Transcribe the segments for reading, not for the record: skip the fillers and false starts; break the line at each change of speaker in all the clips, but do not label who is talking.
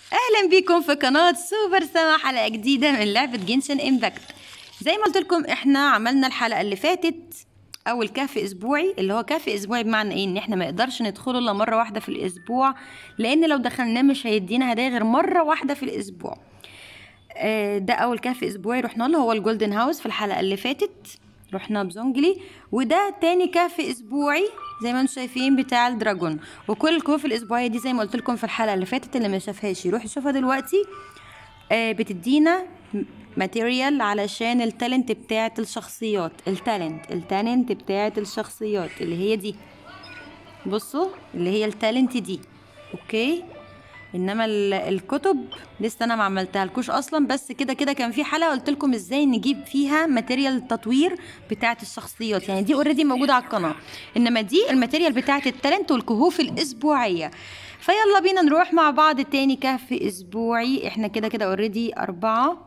اهلا بيكم في قناه سوبر سما، حلقه جديده من لعبه جنشن امباكت. زي ما قلت لكم احنا عملنا الحلقه اللي فاتت اول كهف اسبوعي، اللي هو كهف اسبوعي بمعنى ايه؟ ان احنا ما نقدرش ندخله الا مره واحده في الاسبوع، لان لو دخلناه مش هيدينا هدايا غير مره واحده في الاسبوع. ده اول كهف اسبوعي رحنا له، هو الجولدن هاوس. في الحلقه اللي فاتت رحنا بزونجلي، وده تاني كهف اسبوعي زي ما انتم شايفين بتاع الدراجون. وكل الكهوف الاسبوعيه دي زي ما قلت لكم في الحلقه اللي فاتت، اللي ما شافهاش يروح يشوفها دلوقتي. بتدينا ماتيريال علشان التالنت بتاعه الشخصيات، التالنت بتاعه الشخصيات اللي هي دي. بصوا اللي هي التالنت دي، اوكي. انما الكتب لسه انا ما عملتها لكوش اصلا، بس كده كده كان في حلقه قلت لكم ازاي نجيب فيها ماتيريال التطوير بتاعه الشخصيات، يعني دي اوريدي موجوده على القناه. انما دي الماتيريال بتاعه التالنت والكهوف الاسبوعيه. فيلا بينا نروح مع بعض تاني كهف اسبوعي. احنا كده كده اوريدي 4.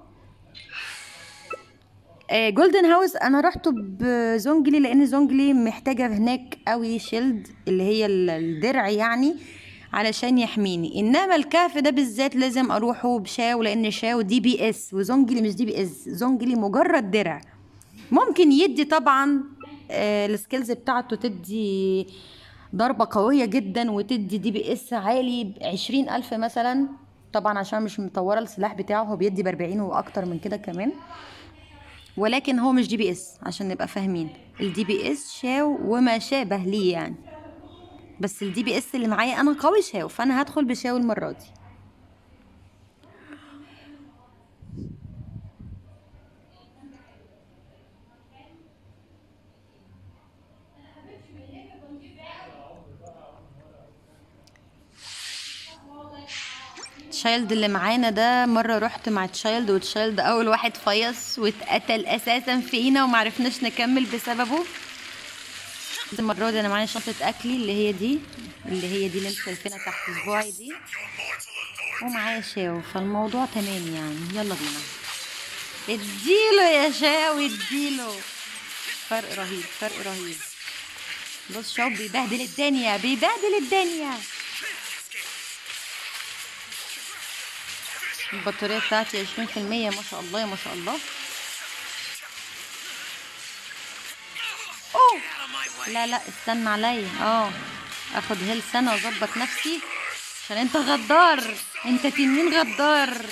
جولدن هاوس انا رحت بزونجلي لان زونجلي محتاجه هناك قوي شيلد، اللي هي الدرع يعني، علشان يحميني. انما الكهف ده بالذات لازم اروحه بشاو، لان شاو دي بي اس وزونجلي مش دي بي اس. زونجلي مجرد درع، ممكن يدي طبعا السكيلز بتاعته تدي ضربة قوية جدا وتدي دي بي اس عالي 20,000 مثلا. طبعا عشان مش مطورة السلاح بتاعه، هو بيدي ب40 واكتر من كده كمان. ولكن هو مش دي بي اس عشان نبقى فاهمين، الدي بي اس شاو وما شابه ليه يعني. بس الدي بي اس اللي معايا انا قوي شاو، فانا هدخل بشاو المره دي. تشايلد اللي معانا ده مره رحت مع تشايلد، وتشايلد اول واحد فيص واتقتل اساسا فينا ومعرفناش نكمل بسببه. المره دي انا معايا شنطه اكلي اللي هي دي، اللي انتوا شايفينها تحت صباعي دي، ومعايا شاو، فالموضوع تمام يعني. يلا بينا، اديله يا شاو اديله. فرق رهيب، فرق رهيب. بص شاو بيبهدل الدنيا، بيبهدل الدنيا. البطارية بتاعتي 20%، ما شاء الله ما شاء الله. اوه لا لا استنى عليا، اخد هيل سنة واظبط نفسي عشان انت غدار، انت تنين غدار.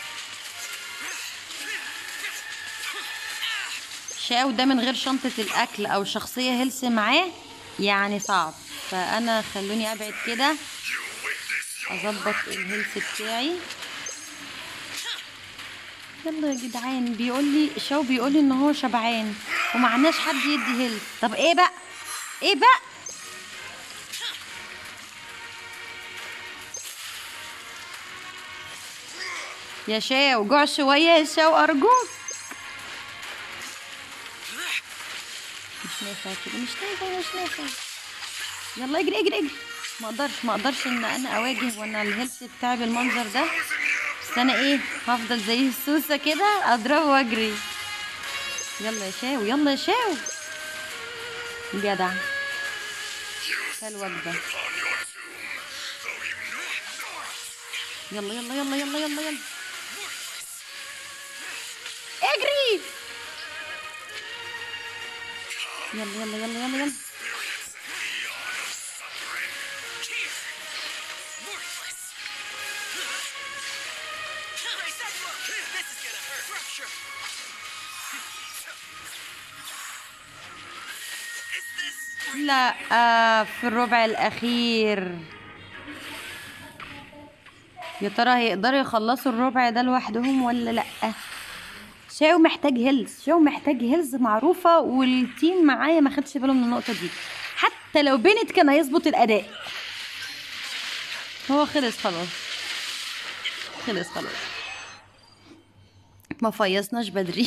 شاو ده من غير شنطة الاكل او شخصية هيلث معاه يعني صعب، فانا خلوني ابعد كده اظبط الهيلث بتاعي. يلا يا جدعان، شاو بيقول لي ان هو شبعان ومعناش حد يدي هيلث. طب ايه بقى، ايه بقى؟ يا شاو جوع شويه يا شاو ارجوك. مش نافع كده، مش نافع مش نافع. يلا اجري اجري اجري. ما اقدرش ان انا اواجه وانا الهيلث بتاعي بالمنظر ده. بس انا ايه، هفضل زي السوسه كده اضرب واجري. يلا يا شاو، يلا يا شاو. جدع، كل وجبه. يلا يلا يلا يلا يلا يلا اجري. يلا يلا يلا يلا يلا. لا في الربع الاخير. يا ترى هيقدروا يخلصوا الربع ده لوحدهم ولا لا؟ شاو محتاج هيلز، شاو محتاج هيلز معروفة، والتيم معايا ما خدش باله من النقطة دي. حتى لو بنت كان هيظبط الأداء. هو خلص خلاص، خلص خلاص، ما فيصناش بدري.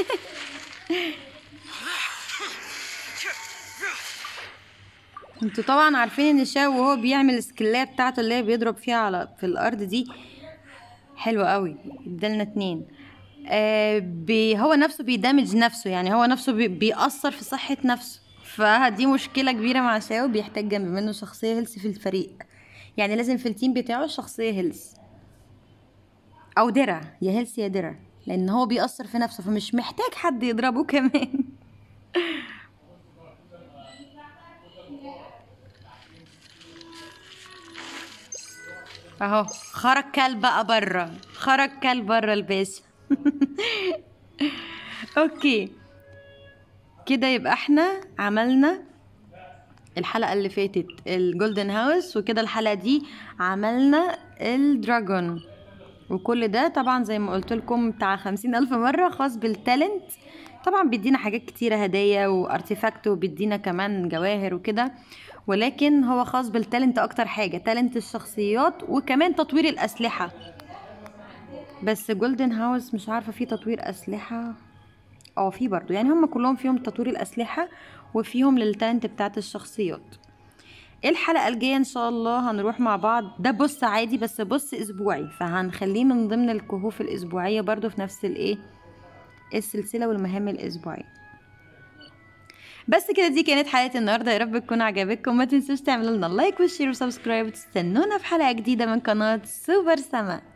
انتوا طبعا عارفين ان شاو وهو بيعمل السكلاية بتاعته اللي هي بيضرب فيها في الأرض دي حلوة قوي. ادالنا 2. هو نفسه بيدمج نفسه، يعني هو نفسه بيأثر في صحة نفسه، فدي مشكلة كبيرة مع شاو. بيحتاج جنب منه شخصية هيلث في الفريق، يعني لازم في التيم بتاعه شخصية هيلث. او درع، يا هيلث يا درع، لان هو بيأثر في نفسه فمش محتاج حد يضربه كمان. اهو خرج كلب بقى بره، خرج كلب بره الباشا. اوكي كده يبقى احنا عملنا الحلقة اللي فاتت الجولدن هاوس، وكده الحلقة دي عملنا الدراجون. وكل ده طبعا زي ما قلت لكم بتاع 50,000 مرة خاص بالتالنت. طبعا بيدينا حاجات كتيرة هدايا وارتيفاكت، وبيدينا كمان جواهر وكده، ولكن هو خاص بالتالنت اكتر حاجة، تالنت الشخصيات وكمان تطوير الاسلحة. بس جولدن هاوس مش عارفة فيه تطوير اسلحة، في برضو يعني هم كلهم فيهم تطوير الاسلحة وفيهم للتالنت بتاعت الشخصيات. الحلقة الجاية ان شاء الله هنروح مع بعض، ده بص عادي بس بص اسبوعي، فهنخليه من ضمن الكهوف الاسبوعية برضو في نفس السلسلة والمهام الاسبوعية. بس كده دي كانت حلقة النهاردة، يا رب تكون عجبتكم. ما تنسوش تعملوا لنا لايك وشير وسبسكرايب، وتستنونا في حلقة جديدة من قناة سوبر سما.